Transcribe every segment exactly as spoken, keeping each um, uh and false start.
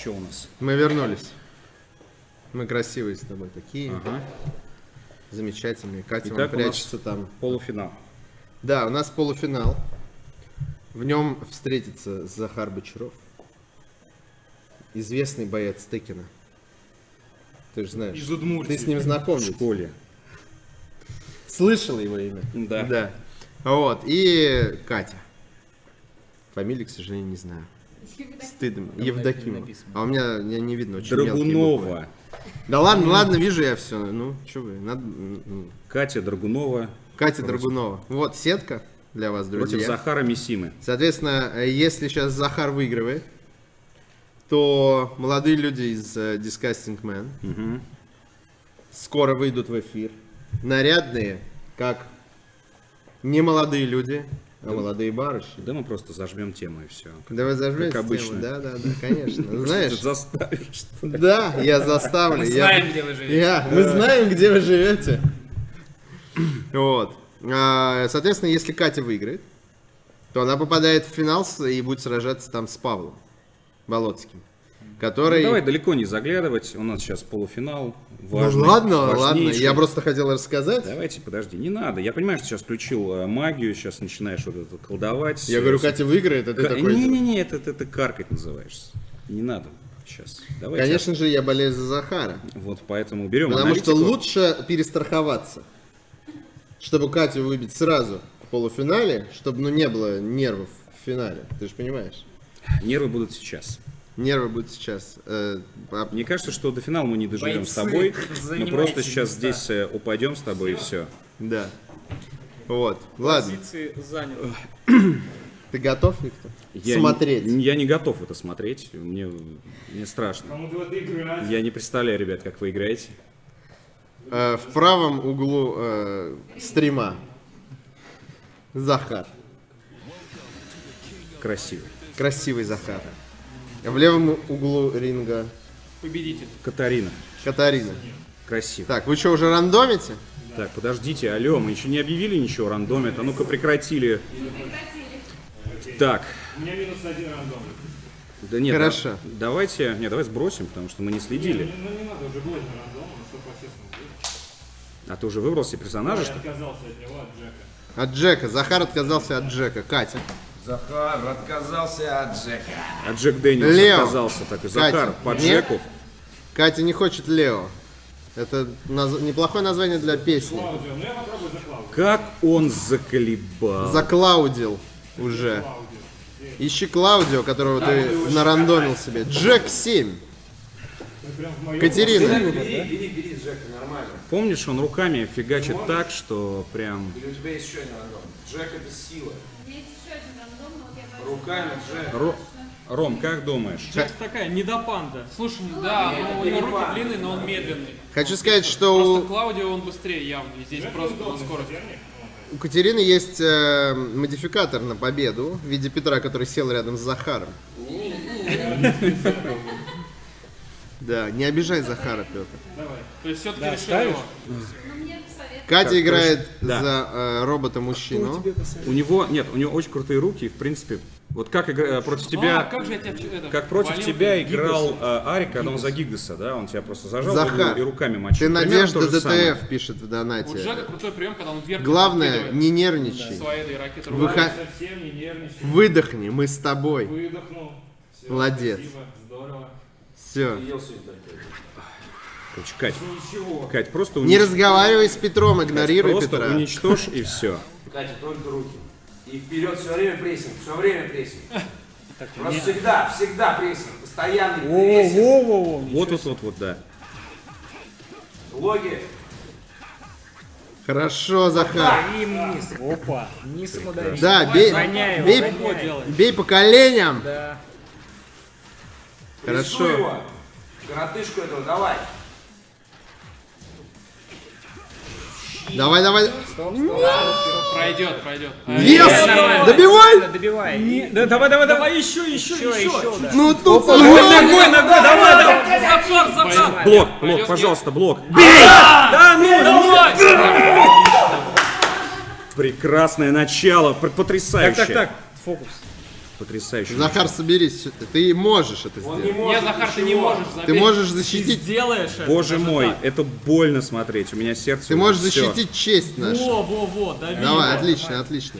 Что у нас? Мы вернулись. Мы красивые с тобой такие. Ага. Замечательные. Катя Итак, вон прячется там. Полуфинал. Да, у нас полуфинал. В нем встретится Захар Бочаров. Известный боец Текина. Ты же знаешь. Из Удмуртии. Ты с ним знаком. В школе. Слышал его имя? Да. Да. Вот. И Катя. Фамилии, к сожалению, не знаю. Стыдно. Евдокимова. А у меня, меня не видно. Очень Драгунова. Да ладно, ладно, вижу я все. Ну, что вы, надо... ну. Катя Драгунова. Катя Драгунова. Вот сетка для вас, друзья. Против Захара Мисимы. Соответственно, если сейчас Захар выигрывает, то молодые люди из uh, Disgusting Man Угу. скоро выйдут в эфир. Нарядные, как не молодые люди, а молодые барышни. Да мы просто зажмем тему и все. Да вы зажмете Как обычно. тему? Да, да, да, конечно. Знаешь, Ты заставишь, что ли? да, я заставлю. Мы я- знаем, где вы живете. Я- мы знаем, где вы живете. Вот. А, Соответственно, если Катя выиграет, то она попадает в финал с- и будет сражаться там с Павлом Болотским, который... Ну, давай далеко не заглядывать. У нас сейчас полуфинал. Ну Важный, ладно, ладно, важнейший. я просто хотел рассказать. Давайте, подожди, не надо. Я понимаю, что сейчас включил э, магию, сейчас начинаешь вот это колдовать. Я говорю, Катя выиграет, а ты Ка- такой... Не-не-не, это, это, это каркать называешься. Не надо сейчас. Давайте. Конечно же, я болею за Захара. Вот поэтому берем Потому что аналитику. лучше перестраховаться, чтобы Катю выбить сразу в полуфинале, чтобы ну, не было нервов в финале. Ты же понимаешь? Нервы будут сейчас. Нервы будут сейчас. э, а- Мне кажется, что до финала мы не доживем Бойцы, с тобой. Мы занимайте просто сейчас места. здесь э, упадем с тобой и все. Да. Вот. Ладно. Позиции заняты. Ты готов, Виктор? Я Смотреть. Не, я не готов это смотреть. Мне, мне страшно. Я не представляю, ребят, как вы играете. Э, в правом углу э, стрима Захар. Красиво. Красивый Захар. В левом углу ринга Победитель. Катарина. Катарина. Красиво. Так, вы что, уже рандомите? Так, подождите, алло, мы еще не объявили ничего, рандомит. А ну-ка прекратили. Так. У меня минус один рандом. Да нет, Хорошо. да- давайте, нет, давай сбросим, потому что мы не следили. Ну не надо уже блочно рандом, ну что по-честному будет. А ты уже выбрал себе персонажа, Я что ли? отказался от него, от Джека. От Джека. Захар отказался от Джека. Катя. Захар отказался от Джека. А Джек Дэниелс Лео. отказался. Так, и Захар Катя, по нет? Джеку. Катя не хочет Лео. Это наз- неплохое название для песни. Клаудио, ну я попробую за Клаудио. Как он заколебал. Заклаудил уже. Ищи Клаудио, которого ты нарандомил себе. Джек семь. Катерина. Бери, бери, бери Джека, нормально. Помнишь, он руками фигачит так, что прям... Или у тебя есть еще один рандом? Джек это сила. Есть еще один рандом, но вот я боюсь. Руками Джек. Ро- Ром, как думаешь? Джек такая недопанда. Слушай, да, ну, у него руки длинные, но он медленный. Хочу сказать, что Просто у, Клаудио он быстрее явно. И здесь просто на скорость. у Катерины есть э, модификатор на победу в виде Петра, который сел рядом с Захаром. Да, не обижай Захара, Петр. То есть все-таки решили его. Но мне совет. Катя играет Да. за э, робота-мужчину. У него, нет, у него очень крутые руки, и, в принципе, вот как игра, против тебя, А, как же я тебя это, как против валил, тебя как играл Гиггаса. э, Арик, когда он за Гиггаса, да, он тебя просто зажал в Захар, угол и руками мочил. Ты Примерно Надежда то же самое. ДТФ пишет в У донате. Джека крутой прием, когда он вверх Главное, подкидывает не нервничай. свои этой ракеты. Выха- Совсем не нервничай. Выдохни, мы с тобой. Выдохнул. Всё, Молодец. Спасибо, здорово. Все. Короче, Кать, Ничего. Кать, просто Не унич- разговаривай с Петром, игнорируй просто Петра. уничтожь и все. Катя, только руки. И вперед все время прессинг, все время прессинг. Просто всегда, всегда прессинг, постоянный прессинг. Вот, вот, вот, вот, да. Логи. Хорошо, Захар. Опа, не смотри. Да, бей, Гоняй бей, его, гоняй. бей по коленям. Да. Прессуй Хорошо. его. Коротышку этого, давай. Давай, давай. Пройдет, пройдет. Yes! Нормально. Добивай! Добивай. Не- да, давай, давай, давай, еще, еще, Еще, еще. еще, да. Ну тут Ногой, ногой, ногой, давай, давай. Захар, Захар. Блок, блок, Пойдет, пожалуйста, блок. Бей! Да ну! Прекрасное начало, пр- потрясающее. Так, так, так. Фокус. Потрясающе. Захар, соберись. Ты можешь это Он не сделать. может Нет, Захар, ты не ничего. можешь. Ты заметь. можешь Ты защитить. сделаешь это. Боже даже мой, так. это больно смотреть. У меня сердце. Ты можешь всё. защитить честь нашу. Во, во, во, дави Давай, его. отлично, отлично.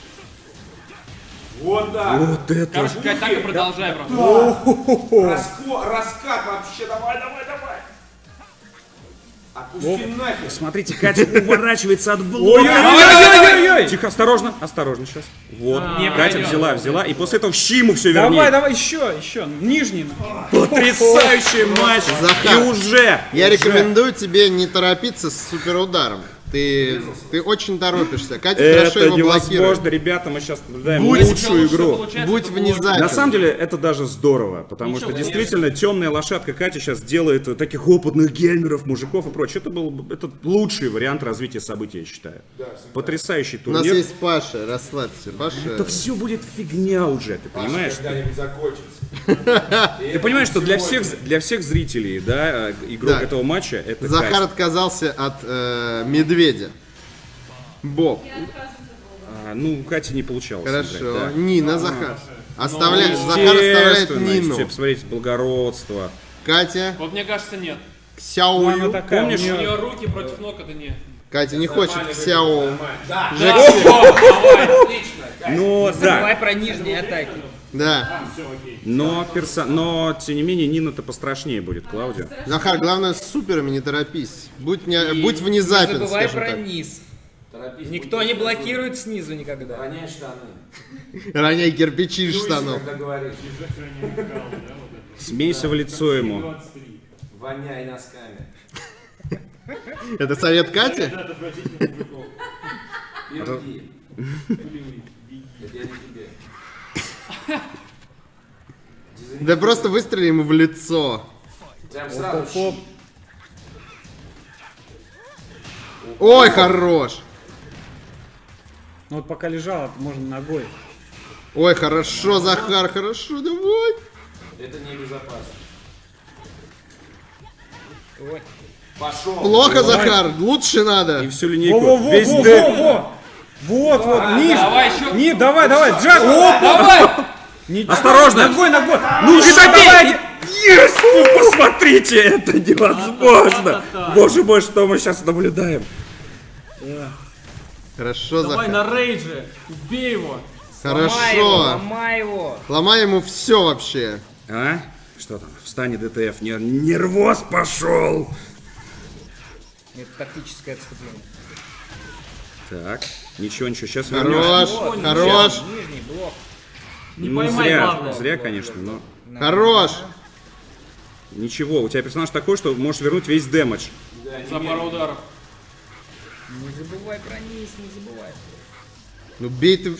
Вот так. Вот это. Короче, Кать, так и продолжай, брат. Раско- Раскат вообще. Давай, давай, давай. Опусти нафиг. Смотрите, Катя уворачивается от блока. Ой-ой-ой-ой-ой! Тихо, осторожно, осторожно сейчас. Вот. А, не Катя пройдет. взяла, взяла, и после этого в щиму все верни. Давай, давай, еще, еще. Нижний. Потрясающий матч. Захар, И уже. Я уже. рекомендую тебе не торопиться с суперударом. Ты, ты очень торопишься. Катя хорошо Это его невозможно, блокирует. ребята, мы сейчас наблюдаем Будь- лучшую игру. Будь внезапен. На самом деле это даже здорово, потому Ничего, что конечно. действительно темная лошадка Катя сейчас делает таких опытных геймеров, мужиков и прочее. Это был это лучший вариант развития событий, я считаю. Потрясающий У нас турнир. есть Паша, расслабься. Паша. Это все будет фигня уже, ты понимаешь? Когда-нибудь закончится. Ты понимаешь, что для всех для всех зрителей, да, игрок Да. этого матча это Захар Катя. отказался от э, медведя. Боб. А, ну, у Кати не получалось. Хорошо. играть, да. Нина, Захар. Оставляет, Ну, Захар оставляет естественно, Нину. если посмотреть, благородство. Катя, Вот мне кажется, нет. Ксяою. такая, Помнишь, у У неё- нее руки против ног, это не. Катя не хочет Ксяо. Да. Джекси. Давай. Отлично. Но да, Давай про нижние атаки. Да. но, перса... но тем не менее Нина-то пострашнее будет, Клаудия. Захар, главное с суперами не торопись. Будь, не, будь внезапен, Не забывай скажем про так. низ. Торопись, Никто будь не осторожен. блокирует снизу никогда. Роняй штаны. Роняй кирпичи из Плюйся, штанов. когда говоришь. Смейся в лицо ему. Воняй носками. Это совет Кати? Перги. Это я не тебе. Да просто выстрели ему в лицо. Прям сразу. Оп, Ой, хорош. Ну вот пока лежал, можно ногой. Ой, хорошо, Захар, хорошо, давай. Это небезопасно. Ой. Пошел. Плохо, Захар, лучше надо. И всю линейку. Во-во-во, Весь во, дэк. во, во. Вот, вот, ниже. Давай еще. Не, давай, давай, Джак. Оп, Давай. не- Осторожно! Ногой, ногой. Ну и что давай. Есть! Ну посмотрите, это невозможно! Боже мой, что мы сейчас наблюдаем? Хорошо, Давай Захар. на рейдже. Убей его. Ломай его, Хорошо. ломай его. Ломай ему все вообще. А? Что там? Встань, ДТФ. Нер- Нервоз пошел! Это тактическое отступление. Так, ничего, ничего, сейчас Хорош, вернешь. хорош, Нижний блок. Не Ну, поймай, зря, главное. зря, конечно, но хорош. ничего. У тебя персонаж такой, что можешь вернуть весь дэмэдж. За пару ударов. Не забывай про низ, не забывай. Ну бей ты.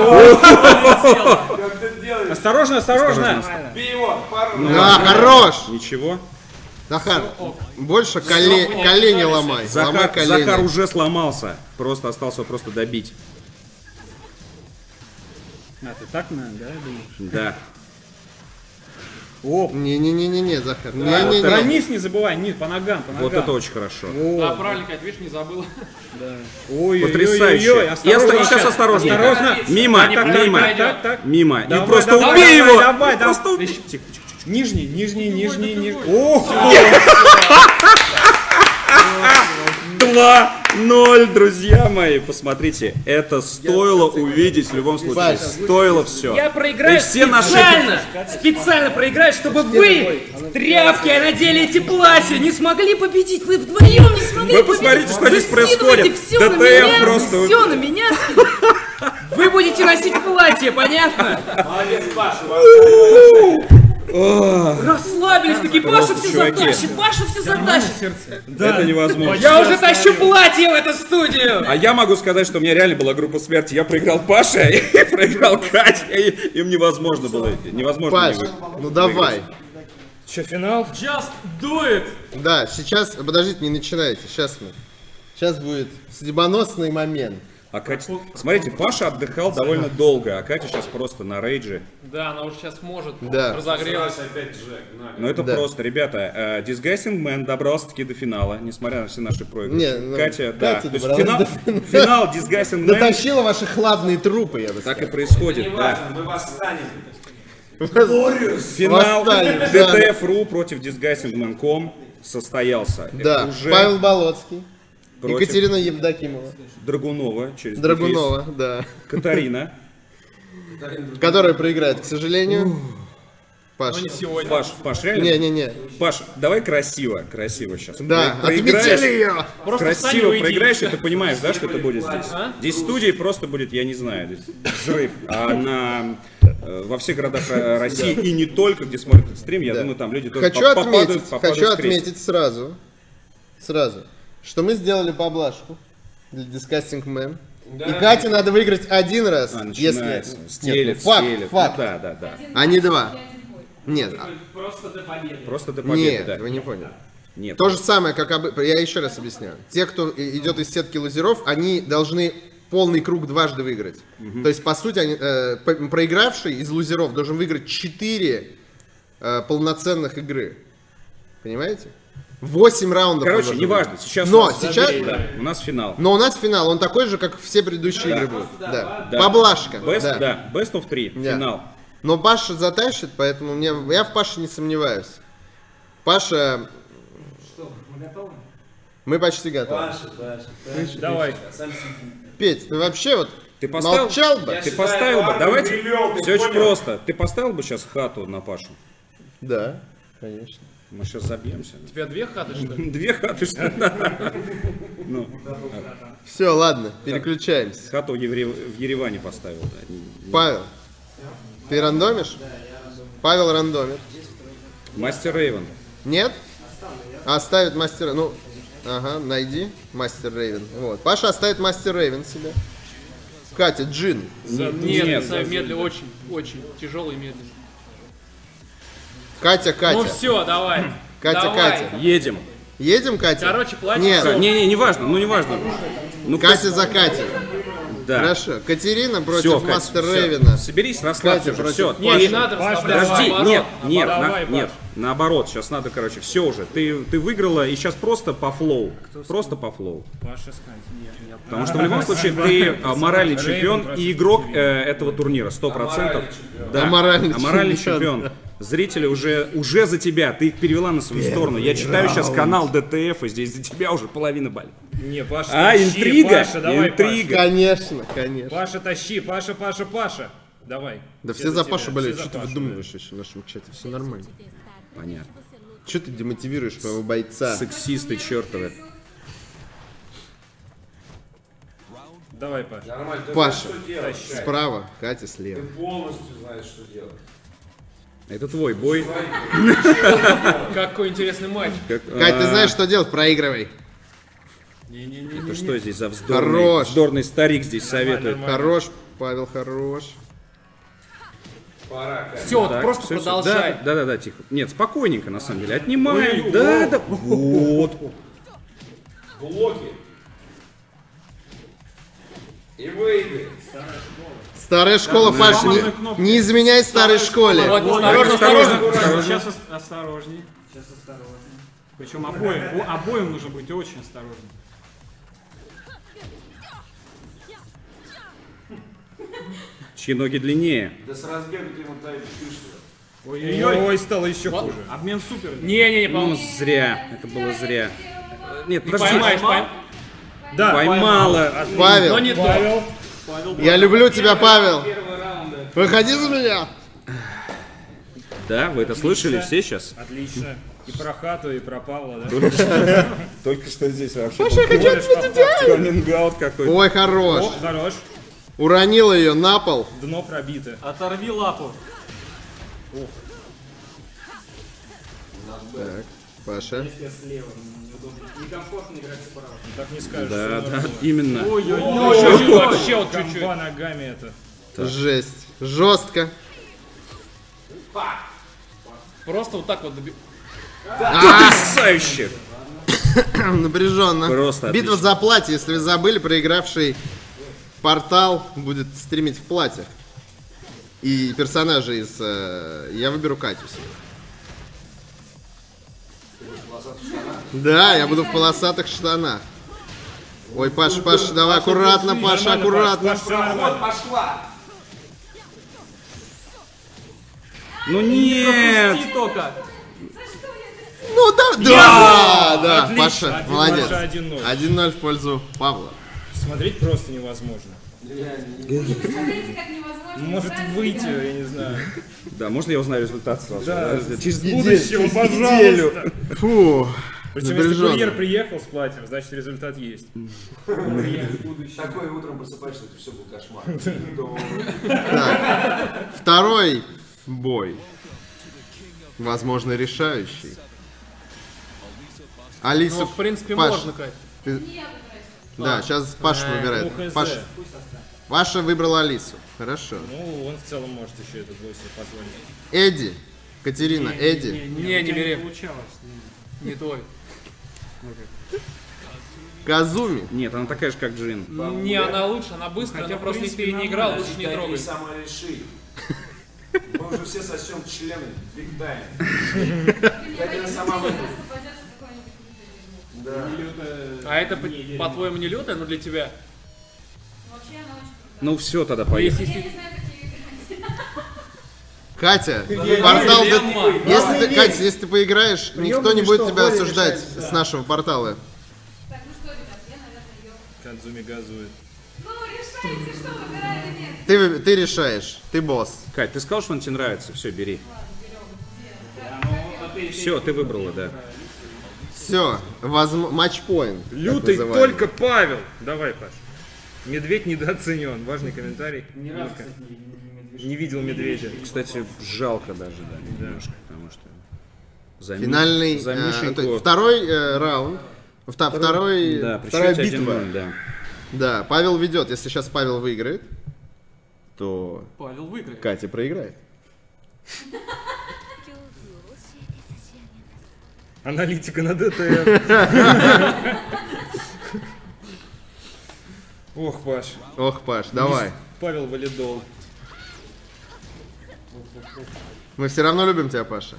Как ты делаешь? Осторожно, осторожно. Нормально. Бей его. Пару. Да, хорош. Ничего. Захар, больше коле- колени ломай. Ломай Захар, колени. Захар уже сломался. Просто остался просто добить. А, ты так, наверное, да, думаешь? Да. Оп. Не-не-не-не-не, Захар. Про Не-не-не. низ не забывай, низ, по ногам, по ногам. Вот это очень хорошо. Да, правильно, Кать, видишь, не забыл. Ой, Потрясающе. ой, ой, ой, И осторожно. оста- сейчас осторожно. Осторожно. Мимо, Так, так, мимо, так, Так, так. мимо. Давай, И просто давай, убей давай, его! давай, Просто давай. убей. Тихо, тихо, тихо. Нижний, нижний, нижний, нижний. О, два ноль, друзья мои. Посмотрите, это стоило увидеть в любом случае. Паш. Стоило все. Я проиграю И все наши- специально, специально проиграю, чтобы вы, тряпки, а надели эти платья, не смогли победить. Вы вдвоем не смогли Вы победить. посмотрите, что Вы здесь происходит. скидываете все на ДТФ меня, просто- все на меня скидываете. Вы будете носить платье, понятно? Молодец, Паша. Расслабились, какие Паша все чуваки. затащит, Паша все затащит. Это невозможно. Я уже тащу платье в эту студию. А я могу сказать, что у меня реально была группа смерти. Я проиграл Паше и проиграл Катя. И им невозможно было. Невозможно. Паш, не вы- ну давай. что, финал? Just do it. Да, сейчас, подождите, не начинайте, сейчас мы. Сейчас будет судьбоносный момент. А Катя... Смотрите, Паша отдыхал довольно долго, а Катя сейчас просто на рейдже. Да, она уже сейчас может. Да. Разогрелась. Опять Джек. на. Но это Да. просто, ребята, э, Disgusting Man добрался-таки до финала, несмотря на все наши проигрыши. Не, ну, Катя, да. Катя То есть добралась финал, финал Disgusting Man Дотащила ваши хладные трупы, я бы так и сказал. происходит. Не Да. важно, мы восстанем. Финал Восстали, ди да. ти эф точка ру против Disgusting Man точка ком состоялся. Да, Это уже Павел Болоцкий, против Екатерина Евдокимова, Драгунова через Драгунова, да, дефис, Катарина. которая проиграет, к сожалению. Паш. Но не сегодня. Паш, Паш, реально? Не-не-не. Паш, давай красиво, красиво сейчас. Да, Про- проиграешь, отметили ее! Просто встань и Красиво уйди. проиграешь, и ты понимаешь, да, что это будет здесь? А? Здесь в студии просто будет, я не знаю, здесь взрыв. А на, э, во всех городах Ро- России и не только, где смотрят этот стрим, я думаю, там люди тоже Хочу поп- попадают, отметить, попадают хочу в крестик. отметить сразу, сразу, что мы сделали поблажку для Disgusting Man. И Кате надо выиграть один раз, А, если... начинается, Нет, стелет, ну, факт, стелет. факт, Ну, да, да, да. а не два. Нет, а- Просто до победы. Просто до победы, нет, да. вы не поняли. Нет. То же самое, как обы... Я еще раз объясняю. Те, кто и- идет из сетки лузеров, они должны полный круг дважды выиграть. То есть, по сути, они, э, по- проигравший из лузеров должен выиграть четыре э, полноценных игры. Понимаете? восемь раундов. он Короче, должен неважно, выиграть. сейчас, Но у нас, сейчас... да, у нас финал. Но у нас финал, он такой же, как все предыдущие игры будут. Да. Да. Поблажка. Best, да. да. Best of three, Да. финал. Но Паша затащит, поэтому мне... я в Паше не сомневаюсь. Паша... Что, мы готовы? Мы почти готовы. Паша, Паша. Давай. Петь, ты вообще вот Ты поставил, молчал бы? Я ты считаю, поставил бы, армию давайте, привел, ты все очень понял? просто. Ты поставил бы сейчас хату на Пашу? Да, конечно. Мы сейчас забьемся. У тебя две хаты, что ли? Две хаты, что ли? Ну, Все, ладно, переключаемся. хату в Евре- в Ереване поставил. да. Не- не- Павел, ты рандомишь? Павел рандомит. Мастер Рейвен. Нет? Оставит мастер... Ну, ага, найди мастер Рейвен. Вот. Паша оставит мастер Рейвен себе. Катя, Джин. Нет, нет, нет медленно, очень, очень тяжелый и медленный. Катя, Катя. Ну все, давай. Катя, Давай. Катя. Едем. Едем, Катя? Короче, платье Нет, всё. Не-не, не важно, ну не важно. Ну, Катя за Катей. да. Хорошо. Катерина против Всё, Катя, мастер всё. Рейвена. Соберись, расслабься Катя уже, все. против Не, не надо Паш, расслабляться. Подожди, наоборот, нет, нет, наоборот. на- Давай, нет, наоборот, сейчас надо, короче, все уже. Ты, ты выиграла, и сейчас просто по флоу. Просто по флоу. Паша Скай. Потому что в любом случае ты а, моральный чемпион и игрок э, этого турнира, сто процентов. Да, Аморальный аморальный чемпион. чемпион. Зрители уже, уже за тебя, ты их перевела на свою сторону. Я читаю сейчас канал ди ти эф, и здесь за тебя уже половина балит. Не, Паша, А, тащи, интрига, Паша, давай, интрига. Конечно, конечно. Паша. Паша, тащи, Паша, Паша, Паша. Давай. Да все за Пашу тебя, болеют. все Что за ты Пашу, выдумываешь еще в нашем чате? Все нормально. Понятно. Что ты демотивируешь моего бойца? Сексисты чертовы. Давай, Паша. Нормально, ты Паша. знаешь, что делать, Кать? Справа, Катя слева. Ты полностью знаешь, что делать. Это твой бой. Какой интересный матч. Как, Кать, ты а, знаешь, что делать? Проигрывай. Это что здесь за вздорный, Хорош. вздорный старик здесь советует? Хорош, Павел, хорош. Пора, Кать. Все, вот Так, просто всё, всё. продолжай. Да, да, да, да, тихо. Нет, спокойненько, на самом деле. Отнимай. Да, да. Вот. Блоки. И выиграй. Старая школа, Паш, не, не изменяй старой школе. Вот, осторожно, осторожно. Сейчас ос- осторожней. Сейчас осторожней. Причем обоим, у- обоим нужно быть очень осторожным. Чьи ноги длиннее? Да с разбега ты ему дай пишешь. Ой-ой-ой, Ой, стало еще хуже. Обмен супер. Не-не-не, Ну, по-моему. зря. Это было зря. Нет, подожди. Поймаешь, пойм- Да, Поймала. но Павел, не то. Павел. я люблю тебя, Павел. Выходи за меня. Да, вы это слышали все сейчас? Отлично. И про хату, и про Павла, да? Только что здесь вообще Колешь по факту. комминг-аут какой-то. Ой, О, хорош. хорош. Уронил ее на пол. Дно пробито. Оторви лапу. Так, Паша. Так не скажешь. Да, что да, надо. именно. Ну, чуть-чуть, вообще вот чуть-чуть. Комба ногами это. Жесть. Жестко. Просто вот так вот доби- Потрясающе! Напряженно. Просто Битва отлично. за платье, если вы забыли, проигравший портал будет стримить в платьях. И персонажи из... Э, я выберу Катю себе. Да, я буду в полосатых штанах. Ой, Паша, Паша, давай аккуратно, Паша, аккуратно. Проход пошла. Ну нет! Пропусти только. Ну да, да, да, Отлично. Паша, Один молодец. Паша, один ноль. один ноль в пользу Павла. Смотреть просто невозможно. Смотрите, как невозможно. Может правильно выйти, играть. я не знаю. Да, можно я узнаю результат сразу? Да, Через будущего, через пожалуйста. Фу, Причем, если напряженно. курьер приехал с платьем, значит результат есть. Такое утром просыпаешься, это все был кошмар. Так, второй бой. Возможно, решающий. Алису, Ну, в принципе, Паш, можно, Кать. ты- Не я выбираю. Да, сейчас Паша Ну, выбирает. хз. Паша, Паша выбрала Алису. Хорошо. Ну, он в целом может еще этот бой себе позволить. Эдди. Катерина, Эдди. Не, не бери. Получалось. Не твой. Казуми. Нет, она такая же, как Джин. Не, она лучше, она быстрая, Хотя, но в просто если принципе, ты не играл, нормально. лучше не Такие трогай. самореши. Мы уже все сосем члены. Big time. Катя сама выбрала. Попадется какой-нибудь лютый. Да. А это, по- по-твоему, не лютая, но для тебя? Вообще она очень крутая. Ну все, тогда Ну, поехали. если- Я не знаю, как ее играть. Катя, портал... Дилемма. ты- Если ты, Катя, если ты поиграешь, никто не будет тебя осуждать с нашего портала. Так, ну что, ребят, я, наверное, ее... Кадзуми газует. Ну, решайте, что выбираю или нет. Ты, вы- ты решаешь, ты босс. Кать, ты сказал, что он тебе нравится? Все, бери. Все, ты выбрала, да. Все, матчпоинт. так Лютый называемый. только Павел. Давай, Паш. Медведь недооценен. Важный комментарий. Ну-ка. Не видел медведя. Кстати, жалко даже, да, немножко, потому что... За Ми- Финальный, за э, Мишеньку- то есть второй э, раунд. Вта- второй, Да, при вторая счете битва. один ноль, да. Да, Павел ведет. Если сейчас Павел выиграет, то Павел выиграет. Катя проиграет. Аналитика на ДТФ. Ох, Паш. Ох, Паш, давай. Павел валидол. Мы все равно любим тебя, Паша.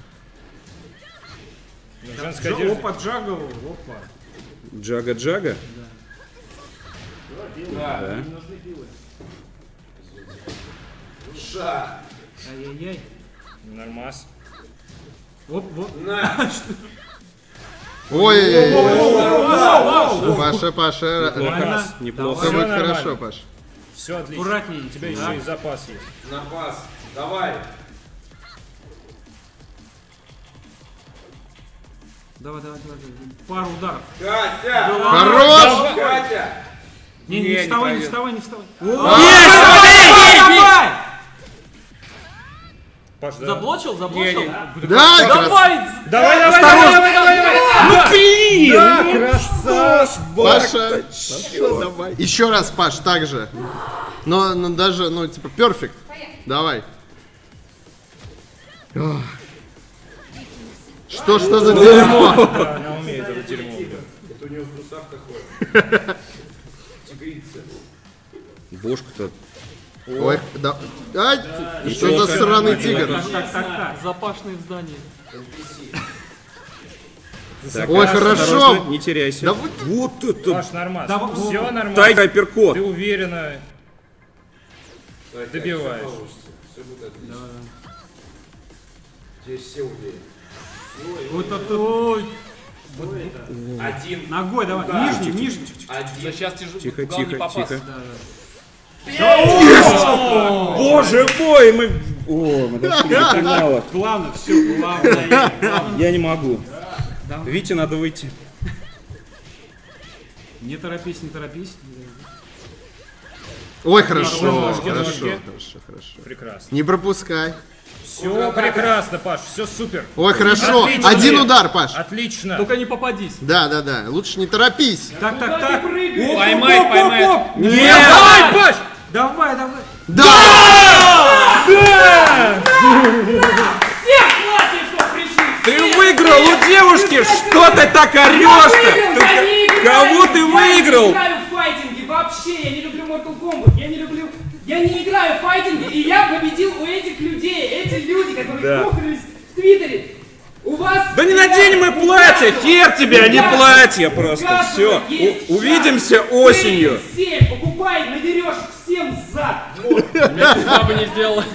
Ну, женская одежда. Опа, джагл, опа. Джага-джага? Да. Да. Ша. Ай-яй-яй. Нормас. Оп, вот. На. Ой, Паша, Паша, Неплохо. все Неплохо. будет нормально. хорошо, Паш. Все отлично. Аккуратнее. У тебя еще и запас есть. На пас. Давай. Давай, давай, давай, давай. Пару ударов. Катя. Хорош! Катя. Не, не, Не, не вставай, не пройдет. вставай, не вставай. Паш, да. Заблочил, заблочил? Да, крас- Давай! Давай, давай, давай, давай, давай, давай. Ну, блин! Да, красавчик. Паша, Паша, давай. Еще раз, Паш, так же. Но, но даже, ну, типа, перфект. Давай. Ох. Что, что за дерьмо? Да, она умеет это дерьмо. Это у него в трусах такое. Тигрица. Бошка-то... Ой, да. Ай, что за сраный тигр? Так, так, так, так. Запашные в здании. Так, Ой, осторожно, хорошо. не теряйся. Да вы- Вот это... Паш, нормас. Да, вот. Все нормально. Тайга апперкот. Ты уверенно добиваешь. Все будет отлично. Здесь все уверены. Вот это. Ой. Один. Ногой давай. Да. Нижний, нижний. Да Один. сейчас тяжело. Тихо, главное не тихо, попасть. тихо. Боже мой, мы... О, мы дошли до финала. Главное, все, главное. Я не могу. Вите, надо выйти. Не торопись, не торопись. Ой, хорошо, Ножки, хорошо, ножки. хорошо, хорошо. Прекрасно. Не пропускай. Все прекрасно, Паш, все супер. Ой, хорошо. Отлично. Один удар, Паш. Отлично. Только не попадись. Да, да, да. Лучше не торопись. Так, так, так. Поймай, Оп, оп, поймай. оп, оп. Нет! Давай, Паш! Давай, давай. Да! Ты выиграл у девушки! Что ты так орешь-то? Кого ты выиграл? Я не играю в файтинги вообще, я не люблю Mortal Kombat. Я не играю в файтинги, и я победил у этих людей. Эти люди, которые Да. кухались в Твиттере. У вас... Да не надень мы платье, хер тебе, а не платье просто. Все, увидимся осенью. семь, покупай, надерешь всем зад. Вот. Я бы не сделал.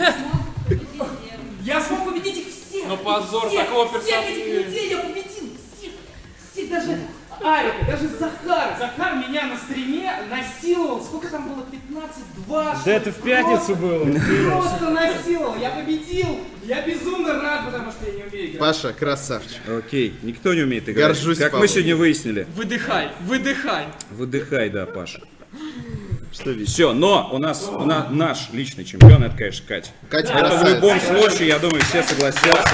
Я смог победить их всех. Ну позор всех, такого всех персонажа. этих людей я победил. Всех, всех даже Арика, даже Захар. Захар меня на стриме насиловал. Сколько там было? пятнадцать-два? Да это в пятницу было. Просто насиловал. Я победил. Я безумно рад, потому что я не умею играть. Паша, красавчик. Окей, никто не умеет играть. Горжусь Как мы Павлом. сегодня выяснили. Выдыхай, выдыхай. Выдыхай, да, Паша. Все, но у нас у на- наш личный чемпион, это, конечно, Катя. Катя Это в красавица. любом случае, я думаю, все согласятся.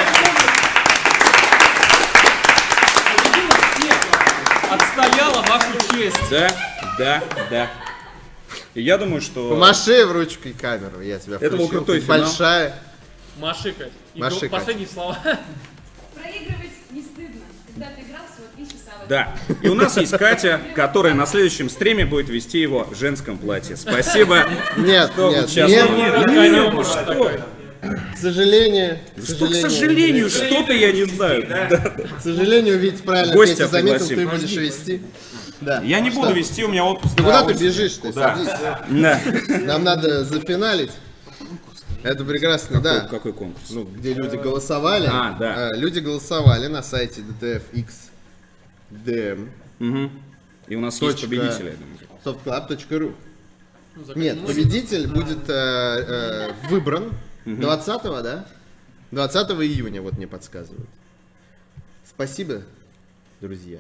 Отстояла вашу честь. Да, да, да. И я думаю, что... Помаши в ручку и камеру, я тебя Это был включил. крутой Ты финал. Большая. Маши, Кать. И Маши, до- Кать. последние слова. Проигрывать не стыдно, когда ты играл всего три часа. в это. Да. И у нас есть Катя, которая на следующем стриме будет вести его в женском платье. Спасибо. Нет, Что нет, участвовал. нет, Такая нет, не может, такая. к сожалению, к Что, к сожалению, что-то я не знаю. Да. к сожалению, Вить правильно Гостя Петя заметил, пригласим. ты будешь вести. Да. Я не буду Что? вести, у меня отпуск. Да на куда ты осень. бежишь, ты Куда? садись. Да. Нам надо зафиналить. Это прекрасно, да. Какой конкурс? Ну, где люди голосовали. А, да. А, люди голосовали на сайте ди ти эф икс ди эм Угу. И у нас есть Точка. победители, я думаю. софтклаб точка ру. Нет, победитель будет э, э, выбран двадцатого, да? двадцатого июня, вот мне подсказывают. Спасибо, друзья.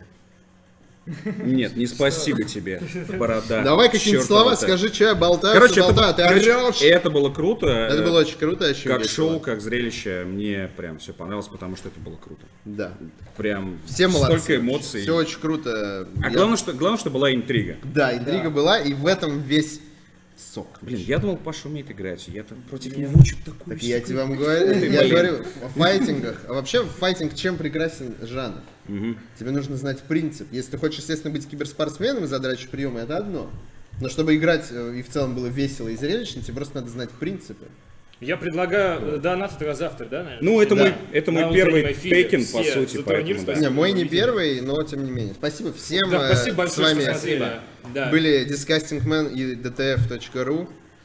Нет, не спасибо тебе, борода. Давай какие-нибудь чёртова слова ты. скажи, что я болтаю, Короче, всё это, болтаю, ты короче, орёшь. это было круто. Это э, было очень круто, очень Как весело. шоу, как зрелище, мне прям все понравилось, потому что это было круто. Да. Прям Все молодцы. столько эмоций. Все очень круто. А Я- главное, что, главное, что была интрига. Да, интрига была, и в этом весь сок. Блин, я думал, Паша умеет играть, я там против него что-то такое. Так я тебе вам говорю, я блин. говорю о файтингах. А вообще файтинг чем прекрасен жанр? Тебе нужно знать принцип. Если ты хочешь, естественно, быть киберспортсменом и задрачивать приемы, это одно. Но чтобы играть э, и в целом было весело и зрелищно, тебе просто надо знать принципы. Я предлагаю донат тогда завтра, да, наверное? Ну, это Да. мой, это мой На первый утреннем эфире тейкен, по все сути, за турнир, поэтому, да. спасибо. Не, мой не увидимся. первый, но тем не менее. Спасибо всем. Да, э, спасибо с большое, вами что смотрели. Да. были Disgustingman и ди ти эф точка ру.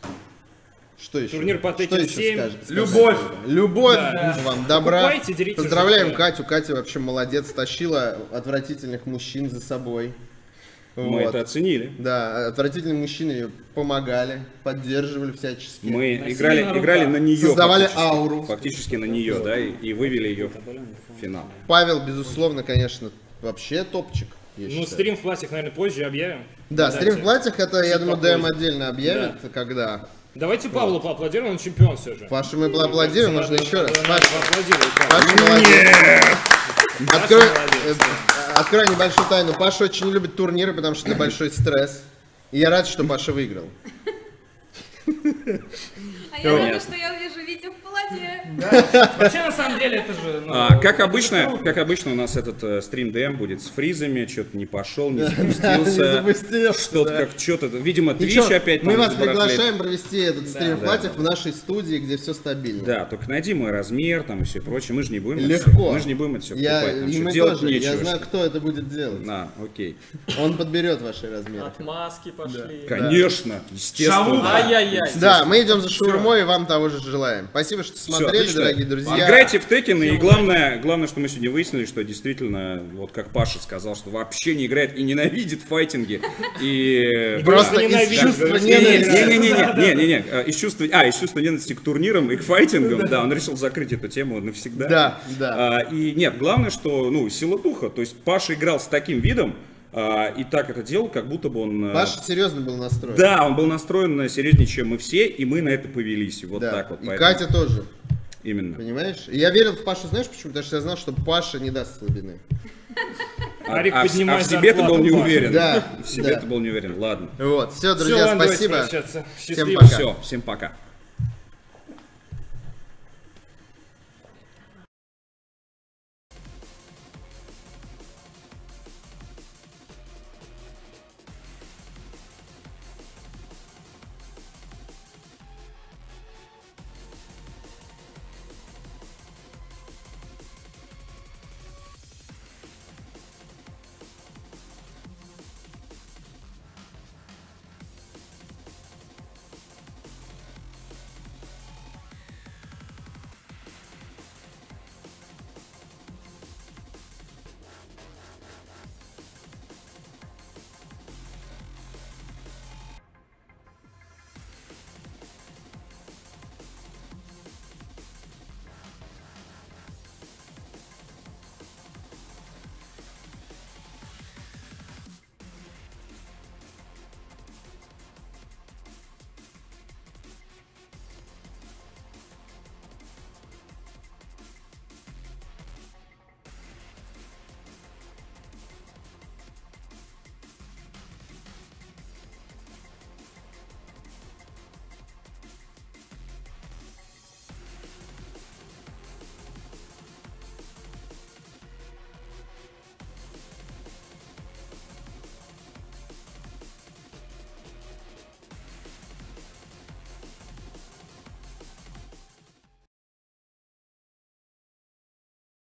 Что еще? Турнир по Что Tekken еще семь. скажешь? Любовь. Любовь Да. вам, добра. Покупайте, деритесь Поздравляем жизнью. Катю. Катя вообще молодец, тащила отвратительных мужчин за собой. Мы Вот. это оценили. Да, отвратительные мужчины ее помогали, поддерживали всячески. Мы играли, играли на нее. Создавали фактически. ауру. Фактически на нее, да, и, и вывели ее в финал. Павел, безусловно, конечно, вообще топчик. Я Ну, считаю. стрим в платьях, наверное, позже объявим. Да, Дате. стрим в платьях, это, я Чуть думаю, попозже. ДМ отдельно объявит, когда. Давайте Павлу поаплодируем, он чемпион все же. Пашу мы поаплодируем, нужно еще раз. Надо Паша, поаплодировать, да. Паша молодец. Открой, молодец. э, открой небольшую тайну. Паша очень любит турниры, потому что это большой стресс. И я рад, что Паша выиграл. А я рада, что я увижу Витю в платье. Вообще, на самом деле, это же... ну, А, как обычно, как обычно, у нас этот э, стрим ДМ будет с фризами, что-то не пошел, не запустился. Не запустился, Что-то да. как что-то, видимо, Ничего, Twitch опять мы там вас забарахлит. приглашаем провести этот стрим в да. платьях в нашей студии, где все стабильно. Да, только найди мой размер там и все прочее. Мы же не будем это Легко. всё- мы же не будем это все Я, покупать. Нам и что, мы делать тоже, нечего. я знаю, что- кто это будет делать. На, окей. Он подберет ваши размеры. Отмазки пошли. Конечно, естественно. Ай-яй-яй. Да, мы идем за шаурмой и вам того же желаем. Спасибо, что Всё, смотрели, отлично. дорогие друзья. Играйте в Tekken, и главное, главное, что мы сегодня выяснили, что действительно, вот как Паша сказал, что вообще не играет и ненавидит файтинги. И Просто да. из ненавидит, чувства говорит, ненависти. Не-не-не, из чувства, а, из чувства ненависти к турнирам и к файтингам, да, он решил закрыть эту тему навсегда. Да, да. А, и нет, главное, что, ну, сила духа, то есть Паша играл с таким видом, а, и так это делал, как будто бы он... а, Паша серьезно был настроен. Да, он был настроен на серьезнее, чем мы все, и мы на это повелись, вот Да. так вот. И поэтому- Катя тоже, Именно. понимаешь? И я верил в Пашу, знаешь почему? Потому что я знал, что Паша не даст слабины. А, Арик, а в- поднимай а в себе ты был зарплату, не Паша. уверен. Да, В себе да. ты был не уверен. Ладно. Вот, все, Всё, друзья, ладно, давайте спасибо. прощаться. Всем Счастливо. пока. Все, всем пока.